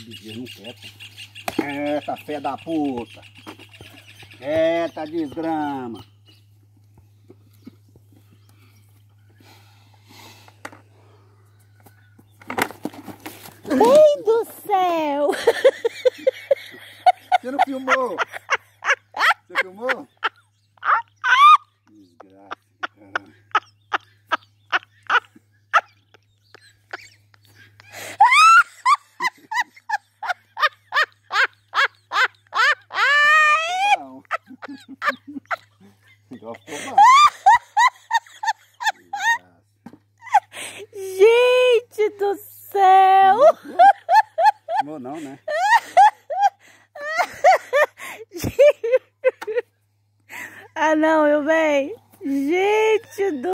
Bezerro não quer, pô. Eita, fé da puta. Eita, desgrama. Mãe do céu! Você não filmou? Você filmou? Desgraça, caramba. Ficou bom. Gente do céu! Não, não, né? Ah não, meu bem! Gente do